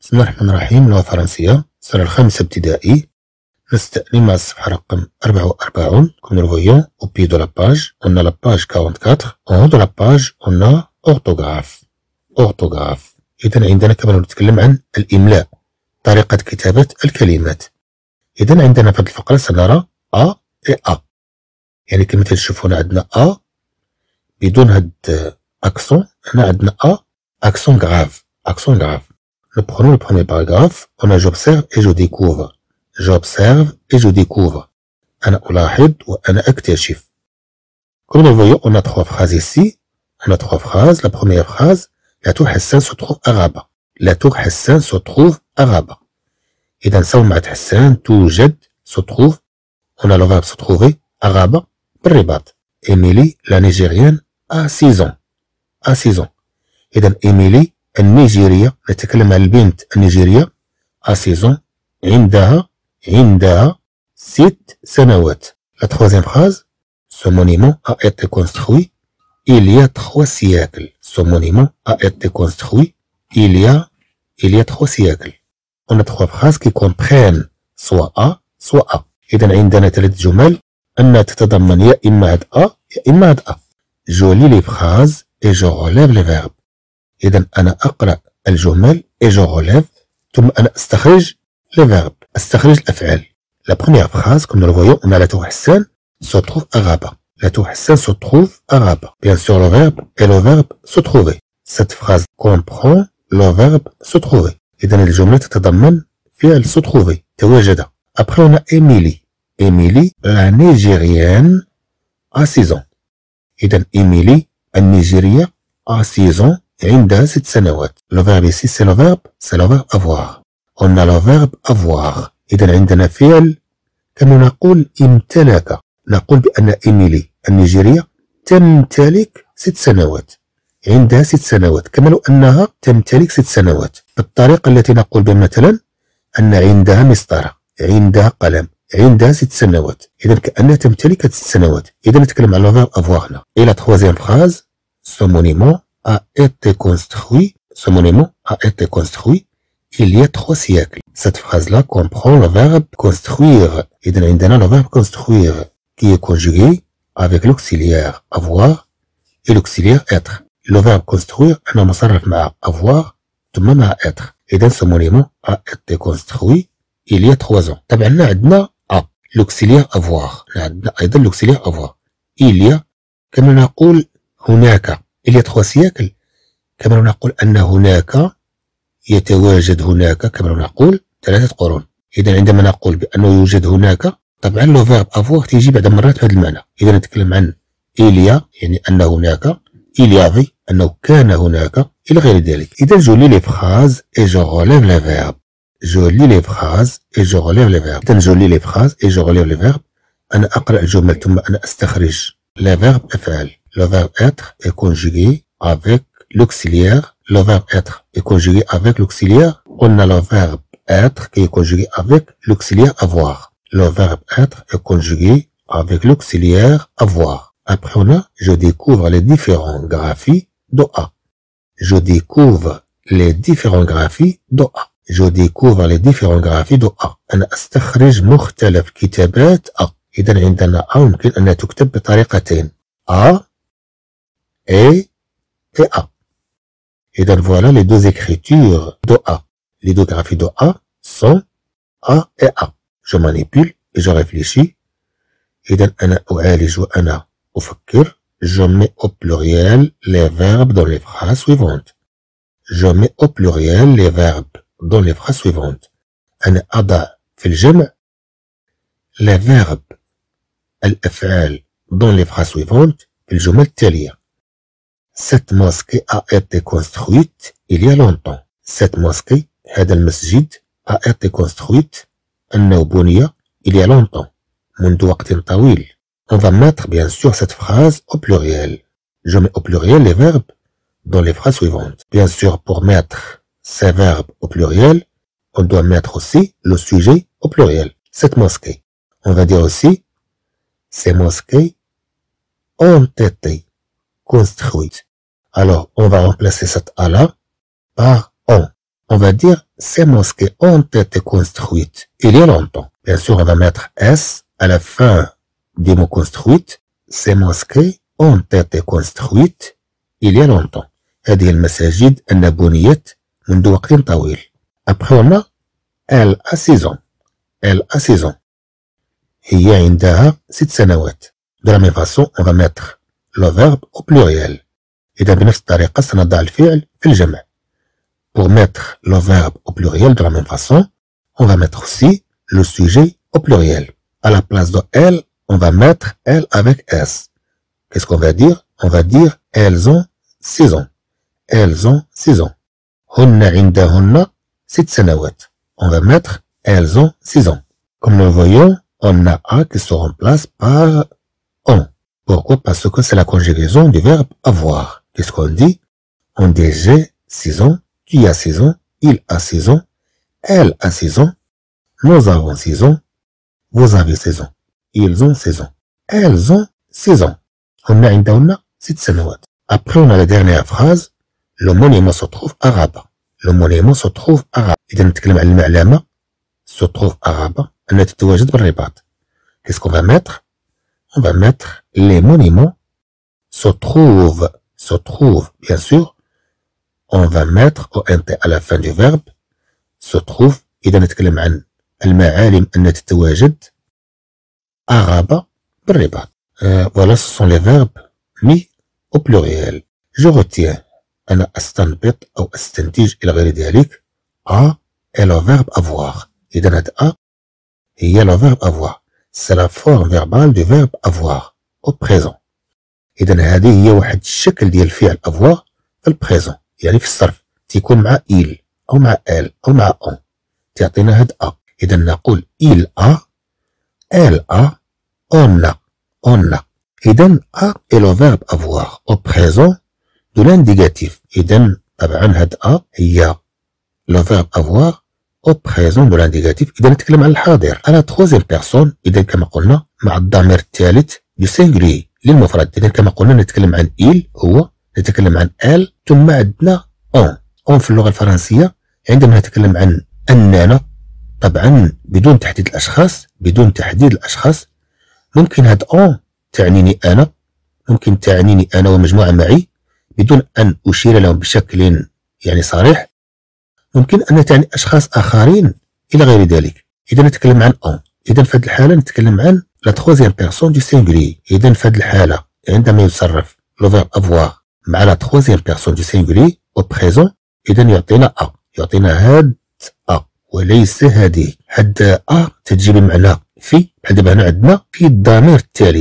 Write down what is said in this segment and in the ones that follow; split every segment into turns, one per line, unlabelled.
بسم الله الرحمن الرحيم. لغة فرنسية السنة الخامسة ابتدائي. نستأني مع الصفحة رقم 44. Comme nous le voyons au pied de la page, on a la page 44. En haut de la page, on a orthographe. orthographe. إذن عندنا كما نتكلم عن الإملاء، طريقة كتابة الكلمات. إذن عندنا في هذه الفقرة سنرى أ et أ. يعني كما تشوفون عندنا أ بدون هاد أكسون، هنا عندنا أ أكسون غراف. أكسون غراف. Nous prenons le premier paragraphe. On a j'observe et je découvre. J'observe et je découvre. أنا ألاحظ وأنا أكتشف. Comme nous le voyons, on a trois phrases ici. On a trois phrases. La première phrase, la tour Hassan se trouve à Rabat. La tour Hassan se trouve à Rabat. إذا نساوي مع حسان توجد se trouve. On a le verbe se trouver à Rabat بالرباط. Émilie, la Nigérienne, a 6 ans. a 6 ans. إذا إيميلي النيجيرية، نتكلم عن البنت النيجيرية a 6 ans. عندها 6 سنوات. La troisième phrase, ce monument a été construit il y a 3 siècles. Ce monument a été construit il y a 3 siècles. On a 3 phrases qui comprennent soit A soit A. إذا عندنا 3 جمل أنها تتضمن يا إما هاد A يا إما هاد A. Je lis les phrases et je relève les verbes. إذا أنا أقرأ الجمل et je relève، ثم أنا أستخرج les verbes، أستخرج الأفعال. La première phrase, comme nous le voyons, on a la tour Hassan se trouve à Rabat. La tour Hassan se trouve à Rabat. Bien sûr, le verbe et le verbe se trouver. Cette phrase comprend le verbe se trouver. إذا الجملة تتضمن فعل se trouver، تواجد. Après, on a Émilie. Émilie, la Nigérienne, a 6 ans. إذا إيميلي النيجيرية a 6 ans. عندها 6 سنوات. Le verbe ici c'est le verbe avoir. On a le verbe avoir. إذا عندنا فعل كما نقول امتلك. نقول بأن إيميلي النيجيرية تمتلك 6 سنوات. عندها 6 سنوات، كما لو أنها تمتلك 6 سنوات. بالطريقة التي نقول بها مثلا أن عندها مسطرة، عندها قلم، عندها 6 سنوات. إذا كأنها تمتلك 6 سنوات. إذا نتكلم على le verbe avoir هنا. Et la troisième phrase, ce monument a été construit. Ce monument a été construit il y a 3 siècles. Cette phrase-là comprend le verbe construire. إذا عندنا le verbe construire qui est conjugué avec l'auxiliaire avoir et l'auxiliaire être. Le verbe construire أنا مصرف مع avoir ثم مع être. إذا ce monument a été construit il y a 3 ans. طبعا عندنا a l'auxiliaire avoir، عندنا أيضا l'auxiliaire avoir. il y a كما نقول هناك il y a 3 siècles، كما نقول أن هناك يتواجد هناك، كما نقول 3 قرون. إذا عندما نقول بأنه يوجد هناك، طبعا لو فيرب افوار تيجي بعد مرات بهذا المعنى. إذا نتكلم عن إليا يعني أن هناك، إليافي أنه كان هناك، إلى غير ذلك. إذا جو لي لي فراز et je relève les verbes. je lis les phrases et je relève les verbes. إذا جو لي لي فراز et je relève les verbes. أنا أقرأ الجمل ثم أنا أستخرج les verbes أفعال. Le verbe être est conjugué avec l'auxiliaire. Le verbe être est conjugué avec l'auxiliaire. On a le verbe être qui est conjugué avec l'auxiliaire avoir. Le verbe être est conjugué avec l'auxiliaire avoir. Après on a je découvre les différents graphies de A. Je découvre les différents graphies de A. Je découvre les différents graphies de A. أنا أستخرج مختلف كتابات A. إذا عندنا A ممكن أن تكتب بطريقتين A et A. إذا voilà les deux écritures de A. Les deux graphies de A sont A et A. Je manipule et je réfléchis. إذا أنا أعالج وأنا أفكر. Je mets au pluriel les verbes dans les phrases suivantes. Je mets au pluriel les verbes dans les phrases suivantes. أنا أضع في الجمع les verbes الأفعال dans les phrases suivantes في الجمل التالية. Cette mosquée a été construite il y a longtemps. Cette mosquée هذا المسجد a été construite أنه بني il y a longtemps منذ وقت طويل. On va mettre bien sûr cette phrase au pluriel. Je mets au pluriel les verbes dans les phrases suivantes. Bien sûr, pour mettre ces verbes au pluriel, on doit mettre aussi le sujet au pluriel. Cette mosquée. On va dire aussi ces mosquées ont été construites. Alors, on va remplacer cette A là par on. on va dire ces mosquées ont été construites il y a longtemps. Bien sûr, on va mettre S à la fin du mot construite. Ces mosquées ont été construites il y a longtemps. هذه المساجد أن بنيت منذ وقت طويل. Après on a elle a 6 ans. Elle a 6 ans. هي عندها 6 سنوات. De la même façon, on va mettre le verbe au pluriel. إذا بنفس الطريقة سنضع الفعل في الجمع. Pour mettre le verbe au pluriel de la même façon, on va mettre aussi le sujet au pluriel. À la place de elle, on va mettre elle avec S. Qu'est-ce qu'on va dire? On va dire elles ont 6 ans. Elles ont 6 ans. هن عندهن 6 سنوات. On va mettre elles ont 6 ans. Comme nous le voyons, on a A qui se remplace par on. Pourquoi? Parce que c'est la conjugaison du verbe avoir. Qu'est-ce qu'on dit? On dit j'ai 6 ans, tu as 6 ans, il a 6 ans, elle a 6 ans, nous avons 6 ans, vous avez 6 ans, ils ont 6 ans, elles ont 6 ans. هن عندهن 6 سنوات. Après, on a la dernière phrase. Le monument se trouve arabe. Le monument se trouve arabe. إذا نتكلم عن المعلمة se trouve arabe أنها تتواجد بالرباط. Qu'est-ce qu'on va mettre? On va mettre les monuments se trouve, bien sûr. On va mettre ONT à la fin du verbe se trouve. إذا نتكلم عن المعالم أنها تتواجد arabe بالرباط. Voilà, ce sont les verbes mis au pluriel. Je retiens أنا أستنبط أو أستنتج إلى غير ذلك. A est le verbe avoir. إذا هاد A هي le verbe avoir. C'est la forme verbale du verbe avoir au présent. إذا هذه هي واحد الشكل ديال الفعل avoir في البريزون، يعني في الصرف تيكون مع il أو مع elle أو مع on تعطينا هاد A. إذا نقول il a، elle a، on a. إذا A est le verbe avoir au présent de l'indicatif. إذا طبعا هاد A هي le verbe avoir au présent de l'indicatif. إذا نتكلم عن الحاضر على troisième personne. إذا كما قلنا مع الضمير الثالث du singulier للمفرد. إذا كما قلنا نتكلم عن il هو، نتكلم عن elle، ثم عندنا on في اللغة الفرنسية عندما نتكلم عن أننا طبعا بدون تحديد الأشخاص. ممكن هاد on تعنيني أنا، ممكن تعنيني أنا ومجموعة معي بدون أن أشير لهم بشكل يعني صريح. ممكن أن تعني أشخاص آخرين إلى غير ذلك. إذا نتكلم عن on. إذا في هذه الحالة نتكلم عن la troisième personne du singulier. إذا في هذه الحالة عندما يتصرف le verbe avoir مع la troisième personne du singulier au présent، إذا يعطينا A، يعطينا هاد A وليس هذه. هاد A تجي بمعنى في، بحال دابا هنا عندنا في الضمير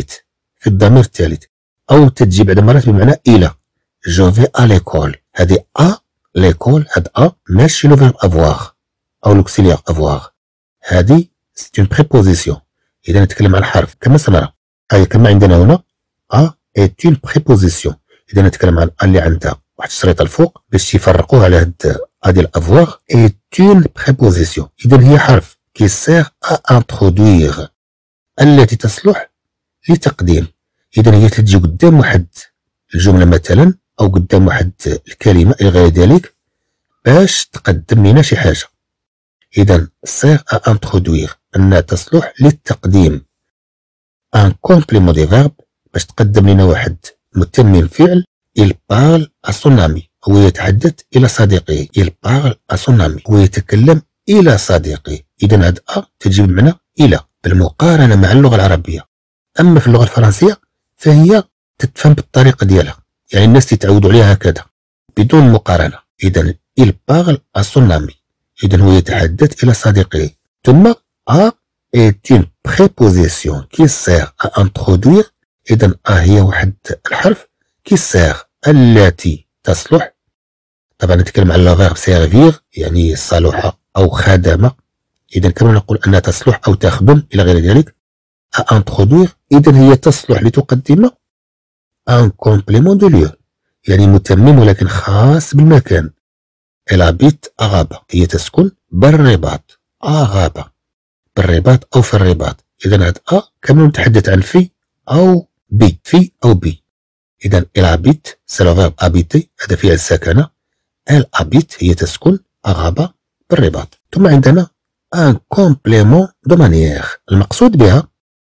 الثالث، أو تجي بعد مرات بمعنى إلى. جو في à l'école. هذه A l'école، هاد A ماشي لو فيرب avoir أو l'auxiliaire avoir. هذه c'est une préposition. إذا نتكلم عن حرف كما سنرى. هاي كما عندنا هنا A est une préposition. إذا نتكلم عن اللي عندها واحد الشريطة الفوق باش يفرقوها على هاد ديال avoir est une préposition. إذا هي حرف qui sert à introduire، التي تصلح لتقديم. إذا هي تجي قدام واحد الجملة مثلا أو قدام واحد الكلمة إلى غير ذلك باش تقدم لنا شي حاجة. إذا sert à introduire أنها تصلح للتقديم. un complément des verbes باش تقدم لنا واحد متمم فعل. il parle à son ami، هو يتحدث إلى صديقه. il parle à son ami، هو يتكلم إلى صديقه. إذا هاد أ تجي بمعنى إلى بالمقارنة مع اللغة العربية. أما في اللغة الفرنسية فهي تتفهم بالطريقة ديالها، يعني الناس يتعودوا عليها هكذا بدون مقارنة. إذا il parle à son ami، إذا هو يتحدث إلى صديقه. ثم A est une préposition qui sert à introduire. إذا A هي واحد الحرف qui sert التي تصلح. طبعا نتكلم عن le verbe servir يعني صلح أو خدم. إذا كما نقول أنها تصلح أو تخدم إلى غير ذلك. à introduire إذا هي تصلح لتقدم un complément de lieu، يعني متمم ولكن خاص بالمكان. elle habite à Rabat، هي تسكن بالرباط. Rabat بالرباط أو في الرباط. إذا هاد أ كما نتحدث عن في أو بي، في أو بي. إذا elle habite c'est le verbe habiter، هذا فعل السكنة. elle habite هي تسكن أغاب بالرباط. ثم عندنا un complément de manière. المقصود بها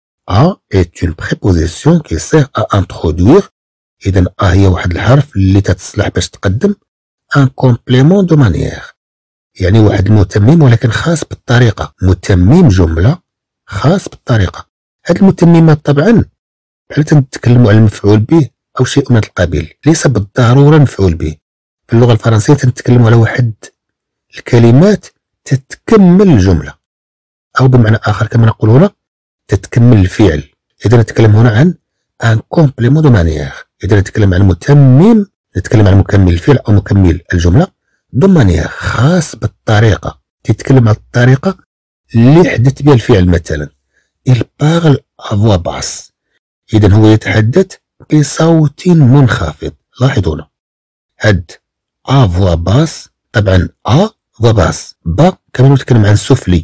A est une préposition qui sert à introduire. إذا A هي واحد الحرف اللي تتصلح باش تقدم un complément de manière، يعني واحد المتمم ولكن خاص بالطريقة، متمم جملة خاص بالطريقة. هاد المتممات طبعا بحال تنتكلموا على المفعول به أو شيء من القبيل، ليس بالضرورة مفعول به. في اللغة الفرنسية تنتكلموا على واحد الكلمات تتكمل الجملة، أو بمعنى آخر كما نقول هنا تتكمل الفعل. إذا نتكلم هنا عن ان كومبليمون دو مانيير. إذا نتكلم عن متمم، نتكلم عن مكمل الفعل أو مكمل الجملة دو مانيير، خاص بالطريقة، تتكلم عن الطريقة اللي حدث بها الفعل. مثلا il parle à voix basse، إذا هو يتحدث بصوت منخفض. لاحظوا هنا هاد à voix basse، طبعا à voix basse، با كما نتكلم عن سفلي،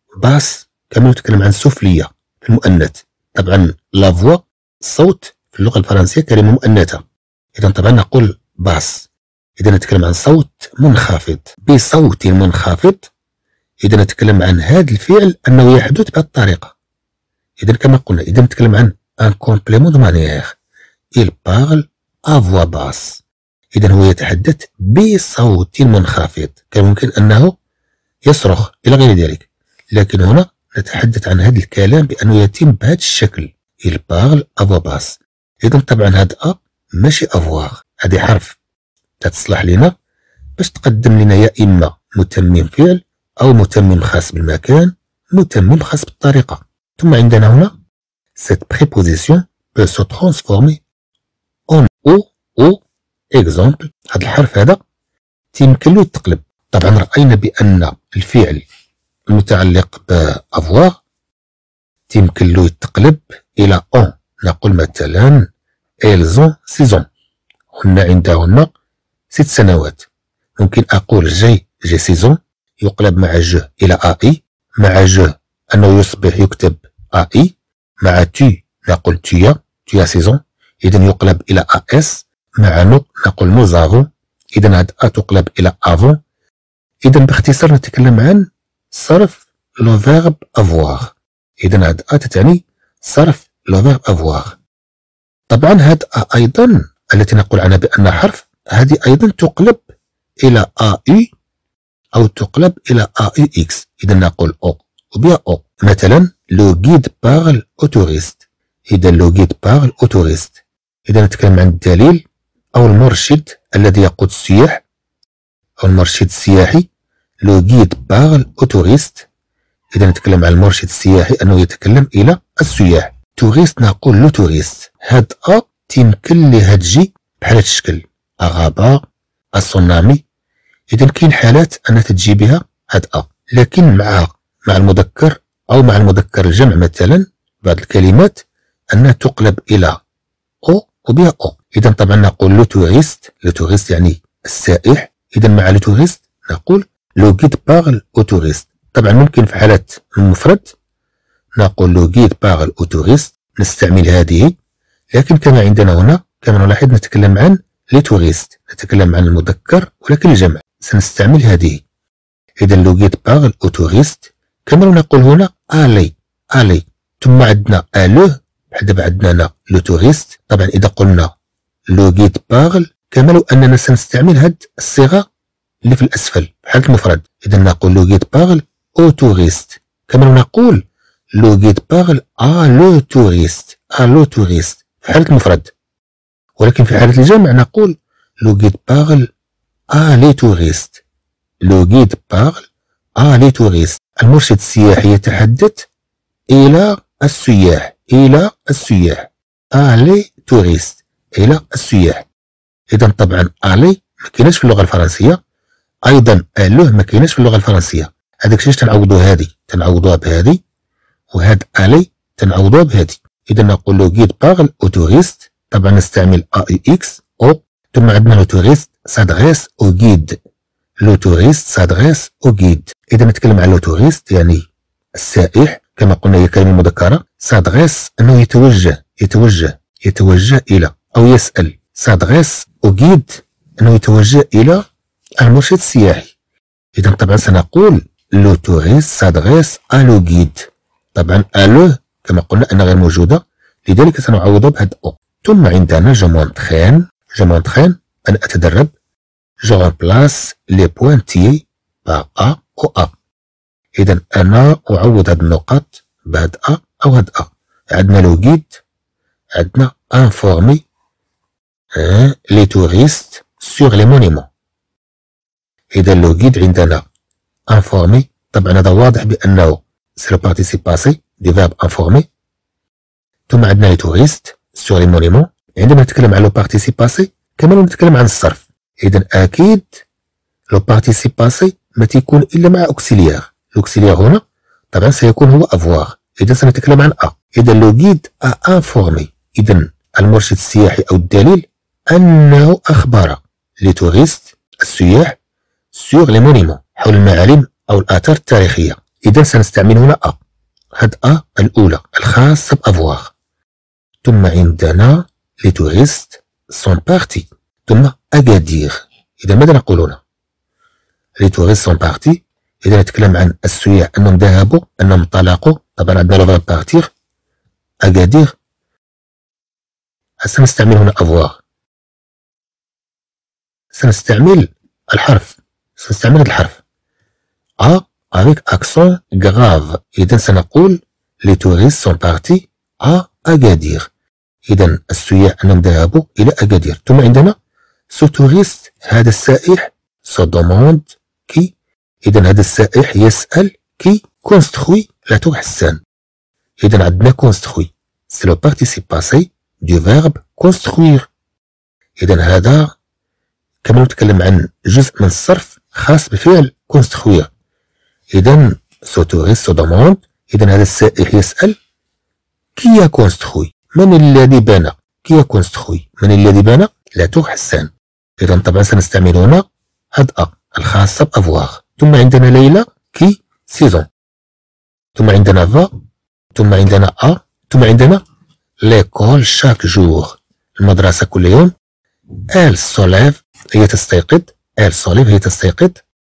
باس كما نتكلم عن سفلية في المؤنث. طبعا لا فوا الصوت في اللغة الفرنسية كلمة مؤنثة، إذا طبعا نقول باس. إذا نتكلم عن صوت منخفض، بصوت منخفض، إذا نتكلم عن هذا الفعل أنه يحدث بهذه الطريقة. إذا كما قلنا، إذا نتكلم عن ان كومبليمون دو مانيير، il parle à voix basse، إذا هو يتحدث بصوت منخفض، كان ممكن أنه يصرخ إلى غير ذلك، لكن هنا نتحدث عن هذا الكلام بأنه يتم بهذا الشكل، il parle à voix basse. إذا طبعا هذا أ ماشي أفواغ، هذه حرف تتصلح لنا باش تقدم لنا يا إما متمم فعل أو متمم خاص بالمكان، متمم خاص بالطريقة. ثم عندنا هنا cette préposition peut se transformer en ou exemple. هذا الحرف هذا يمكن له يتقلب. طبعا رأينا بأن الفعل المتعلق بأفواغ يمكن له يتقلب إلى أون. نقول مثلا elles ont 6 ans، هن عندهن 6 سنوات. ممكن أقول j'ai 6 ans يقلب مع جو إلى أي، مع جو أنه يصبح يكتب أي، مع تي نقول tu as 6 ans، إذا يقلب إلى أس. مع نو نقول nous avons، إذا هاد أ تقلب إلى avant. إذا باختصار نتكلم عن صرف لو فيرب افواغ. إذا هاد أ تعني صرف لو فيرب افواغ. طبعا هاد أ أيضا التي نقول عنها بأنها حرف، هذه أيضا تقلب إلى أي أو تقلب إلى أي إكس. إذا نقول أو وبيا أو. مثلا لو جيد بارل أو توريست، إذا لو جيد بارل أو توريست، إذا نتكلم عن الدليل أو المرشد الذي يقود السياح أو المرشد السياحي. لو جيد بارل أو توريست، إذا نتكلم عن المرشد السياحي أنه يتكلم إلى السياح. توريست نقول لو توريست. هاد أ تيمكن ليها تجي بحال هاد الشكل أغابا أصونامي. إذا كاين حالات أنها تجي بها هاد أ، لكن مع المذكر أو مع المذكر الجمع مثلا بعض الكلمات أنها تقلب إلى أو وبها أو. إذا طبعا نقول لو توريست، لو توريست يعني السائح. إذا مع لو توريست نقول لو جيد بارل أو توريست. طبعا ممكن في حالة المفرد نقول لو جيد بارل أو توريست، نستعمل هذه. لكن كما عندنا هنا كما نلاحظ نتكلم عن لي توريست، نتكلم عن المذكر ولكن الجمع سنستعمل هذه. إذا لو جيد بارل أو توريست. كما نقول هنا ألي، ثم عندنا ألو، بحال دابا عندنا هنا لو توريست. طبعا إذا قلنا لو جيد بارل كما لو أننا سنستعمل هاد الصيغة اللي في الأسفل بحال المفرد. إذا نقول لو جيد بارل أو توريست، كما نقول لو جيد بارل لو توريست، لو توريست في حالة المفرد. ولكن في حالة الجمع نقول لو جيد بارل لي توريست، لو جيد بارل لي توريست. المرشد السياحي يتحدث إلى السياح، إلى السياح. لي توريست إلى السياح. إذا طبعا ألي ما كايناش في اللغة الفرنسية، أيضا ألوه ما كايناش في اللغة الفرنسية. هذاك الشيء تنعوضوا هذه تنعوضوها بهذه، وهاد ألي تنعوضوها بهذه. إذا نقول لو جيد بارل أو توريست، طبعا نستعمل أي إكس أو. ثم عندنا لو توريست سادغيس أو جيد، لو توريست سادغيس أو جيد. إذا نتكلم عن لو توريست يعني السائح، كما قلنا هي كلمة مذكرة. سادغيس أنه يتوجه إلى أو يسأل. سادغيس أو جيد أنه يتوجه إلى المرشد السياحي. إذا طبعا سنقول لو توريست سادغيس أ لو جيد. طبعا ألو كما قلنا أنها غير موجودة، لذلك سنعوض بهذا أو. ثم عندنا جو مونتخين أنا أتدرب. جو remplace لي بوانتيي باغ أ أو أ. إذا أنا أعوض هاد النقط بهاد أ أو هاد أ. عندنا لو جيد، عندنا انفورمي لي توريست سور لي مونيمون. إذا لو جيد عندنا انفورمي، طبعا هذا واضح بأنه سي لو بارتيسيب باسي دو فيرب انفورمي. ثم عندنا لي توريست سور لي مونيمون. عندما نتكلم عن لو بارتيسيب باسي كما نتكلم عن الصرف. إذا أكيد لو بارتيسيب باسي ما تيكون إلا مع أوكسيليير. الأوكسيليير هنا طبعا سيكون هو أفواغ. إذا سنتكلم عن أ. إذا لو جيد أ انفورمي، إذا المرشد السياحي أو الدليل أنه أخبر لي توريست السياح سور لي مونيمون حول المعالم أو الآثار التاريخية. إذا سنستعمل هنا أ. هاد أ الأولى الخاصة بأفواغ. ثم عندنا لي توريست سون بارتي. ثم أكادير. إذا ماذا نقول هنا؟ لي توريست سون بارتي. إذا نتكلم عن السياح أنهم ذهبوا، أنهم انطلقوا، طبعا عندنا لو فيرب بارتير أكادير. سنستعمل هنا أفواغ. سنستعمل الحرف أ avec accent grave. إذا سنقول لي توريست سون بارتي أ أكادير. إذا السياح أنهم ذهبوا إلى أكادير. ثم عندنا سو توريست، هذا السائح سو دوموند كي. إذا هذا السائح يسأل كي كونستخوي لا تور حسان. إذا عندنا كونستخوي سي لو بارتيسيب باسي دو فيرب كونستخوير. إذا هذا كما نتكلم عن جزء من الصرف خاص بفعل كونستخوير. إذا سو توريست سو دوموند، إذا هذا السائح يسأل كي كونستخوي، من الذي بنى؟ كي كونستخوي، من الذي بنى لا تور حسان. إذا طبعا سنستعمل هنا هاد أ الخاصة بأفواغ. ثم عندنا ليلى كي سيزون. ثم عندنا فا. ثم عندنا أ. ثم عندنا ليكول شاك جور، المدرسة كل يوم. إل سوليف هي تستيقظ. إل سوليف هي تستيقظ.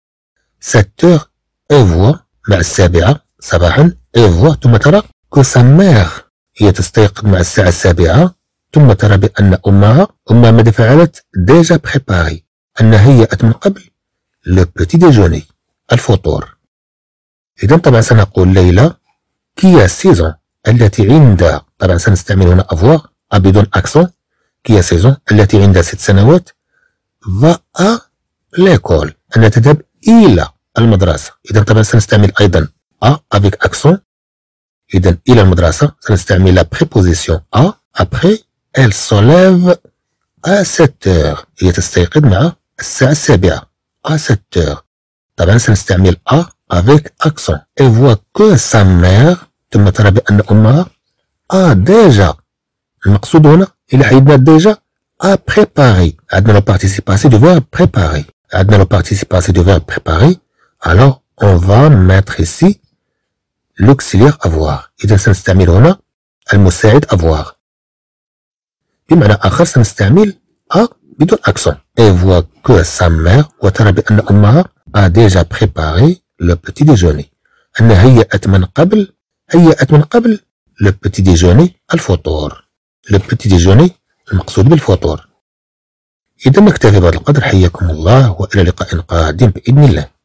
7 إيفوا مع 7 صباحا. إيفوا ثم ترى كو سا مير هي تستيقظ مع الساعة 7. ثم ترى بأن أمها ماذا فعلت؟ ديجا بريباري، أنها هيأت من قبل لو بوتي ديجوني الفطور. إذا طبعا سنقول ليلى كي سيزون التي عند، طبعا سنستعمل هنا أفواغ أ بدون أكسون. كي سيزون التي عندها 6 سنوات. فا أ ليكول أنها تذهب إلى المدرسة. إذا طبعا سنستعمل أيضا أ افيك أكسون. إذا إلى المدرسة سنستعمل لا بريبوزيسيون أ. أبخي إل سوليف أ 7 هي تستيقظ مع الساعة 7 أ 7. طبعا سنستعمل أ افيك أكسون. إي فوا كو سا مير ثم ترى بأن أمها ديجا. المقصود هنا إلى عندنا ديجا بريباري. عندنا لو بارتيسيب باسي دو فيرب بريباري. عندنا لو بارتيسيب باسي دو فيرب بريباري. alors on va mettre ici l'auxiliaire avoir. إذا سنستعمل هنا المساعد avoir. بمعنى آخر سنستعمل أ بدون أكسون. et voit que sa mère، وترى بأن أمها a déjà préparé le petit déjeuner، أنها هيأت من قبل le petit déjeuner الفطور. le petit déjeuner المقصود بالفطور. إذا نكتفي بهذا القدر. حياكم الله وإلى لقاء قادم بإذن الله.